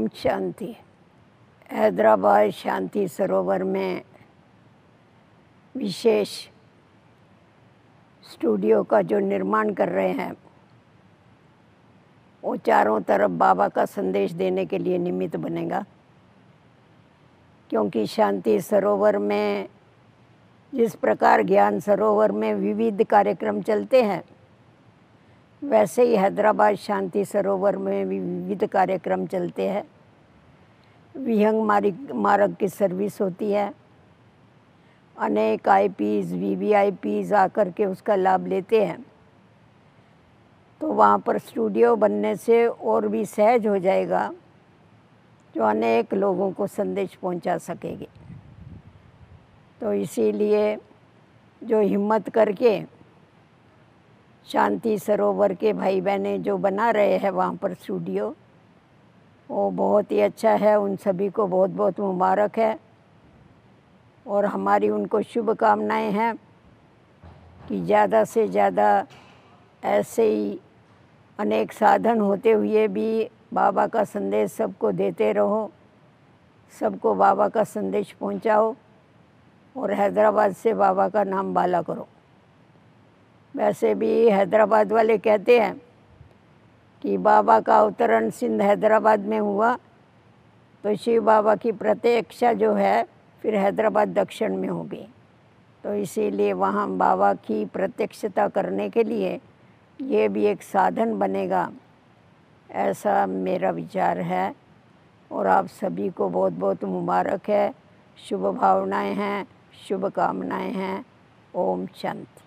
ओम शांति। हैदराबाद शांति सरोवर में विशेष स्टूडियो का जो निर्माण कर रहे हैं वो चारों तरफ बाबा का संदेश देने के लिए निमित्त बनेगा, क्योंकि शांति सरोवर में जिस प्रकार ज्ञान सरोवर में विविध कार्यक्रम चलते हैं, वैसे ही हैदराबाद शांति सरोवर में भी विविध कार्यक्रम चलते हैं। विहंग मार्ग की सर्विस होती है। अनेक आईपीज वीवीआईपीज आकर के उसका लाभ लेते हैं। तो वहाँ पर स्टूडियो बनने से और भी सहज हो जाएगा, जो अनेक लोगों को संदेश पहुँचा सकेगी। तो इसीलिए जो हिम्मत करके शांति सरोवर के भाई बहनें जो बना रहे हैं वहाँ पर स्टूडियो, वो बहुत ही अच्छा है। उन सभी को बहुत बहुत मुबारक है और हमारी उनको शुभकामनाएं हैं कि ज़्यादा से ज़्यादा ऐसे ही अनेक साधन होते हुए भी बाबा का संदेश सबको देते रहो, सबको बाबा का संदेश पहुंचाओ और हैदराबाद से बाबा का नाम बाला करो। वैसे भी हैदराबाद वाले कहते हैं कि बाबा का अवतरण सिंध हैदराबाद में हुआ, तो शिव बाबा की प्रत्यक्षा जो है फिर हैदराबाद दक्षिण में होगी। तो इसीलिए वहाँ बाबा की प्रत्यक्षता करने के लिए ये भी एक साधन बनेगा, ऐसा मेरा विचार है। और आप सभी को बहुत बहुत मुबारक है, शुभ भावनाएं हैं, शुभकामनाएं हैं। ओम शांति।